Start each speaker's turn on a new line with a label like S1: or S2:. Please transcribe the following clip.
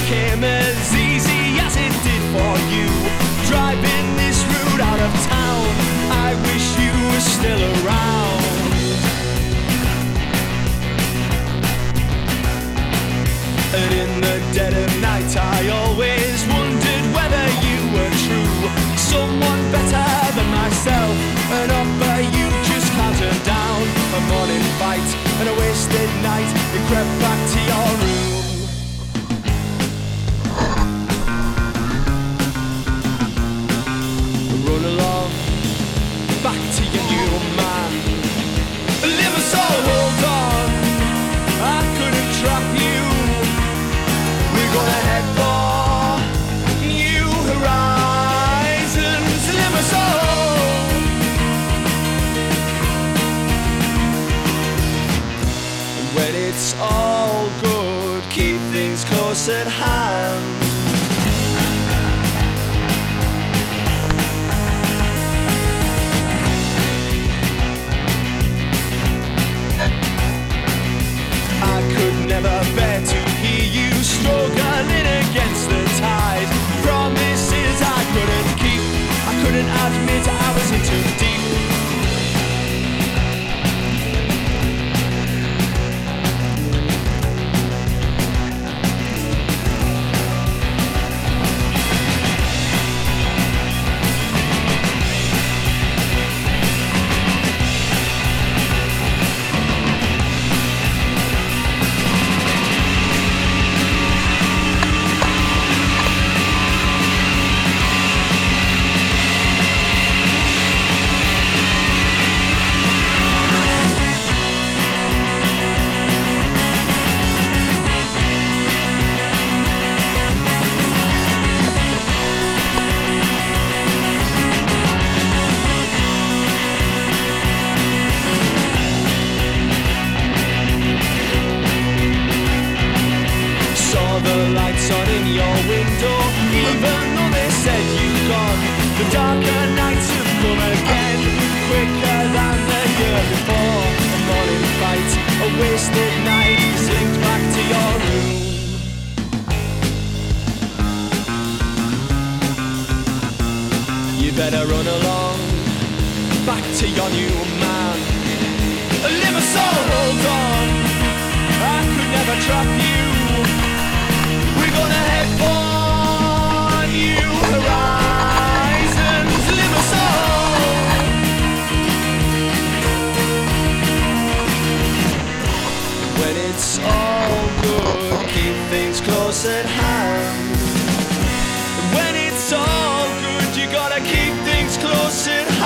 S1: came as easy as it did for you. Driving this route out of town, I wish you were still around. And in the dead of night I always wondered whether you were true, someone better than myself, an offer you just can't turn down. A morning fight and a wasted night, you crept back to your room. Run along, back to your new man. Live a soul, hold on, I couldn't trap you. We're gonna head for new horizons. Live a soul. When it's all good, keep things close at hand. I could never bear to hear you struggling against the tide. Promises I couldn't keep, I couldn't admit I was in too deep. The lights on in your window, even though they said you've gone. The darker nights have come again, quicker than the year before. A morning fight, a wasted night, slipped back to your room. You better run along, back to your new man. Live a soul, hold on, I could never trap you. We're gonna head for new horizons. Live a soul. When it's all good, keep things close at hand. When it's all good, you gotta keep things close at hand.